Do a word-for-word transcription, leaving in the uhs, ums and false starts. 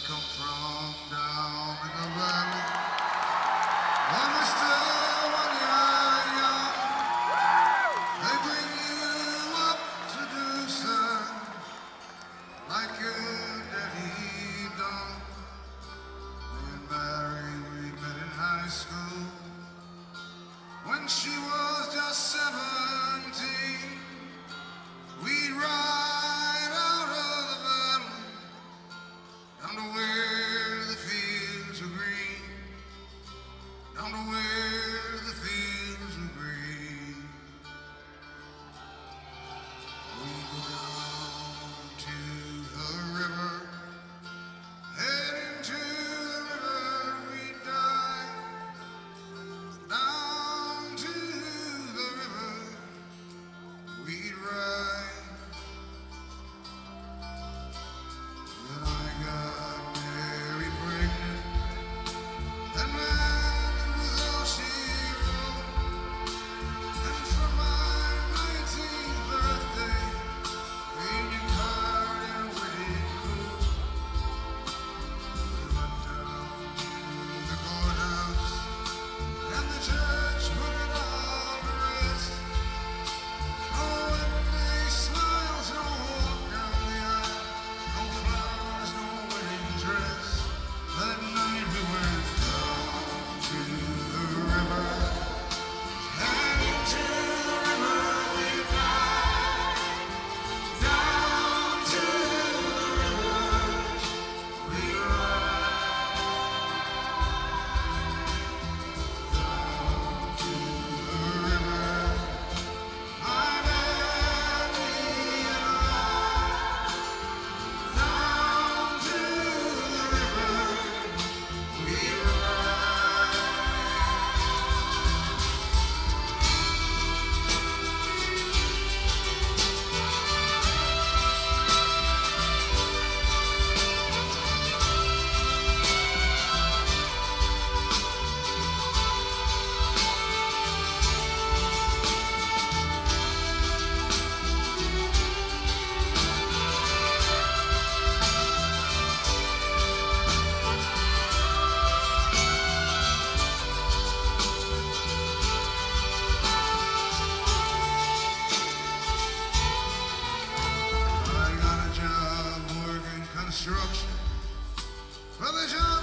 come from down in the valley. Well, mister, when you're young, they bring you up to do something like your daddy done. Me and Mary, we met in high school when she was just seventeen. We'd ride out of the valley down to where the fields were green, down to where the fields were green. We go down to the river, head into the river we dive, down to the river we ride. When I got Mary pregnant, and that was all she wrote. And for my nineteenth birthday, reunion card and a wedding coat. We went down to the courthouse, and the judge put it all to rest. No Wednesday smiles, no walk down the aisle, no flowers, no wedding dress. That night we went down to the river, and into the river we dive, down to the river we ride, down to the river, my daddy and I, down to the river we ride. I got a job working construction for the job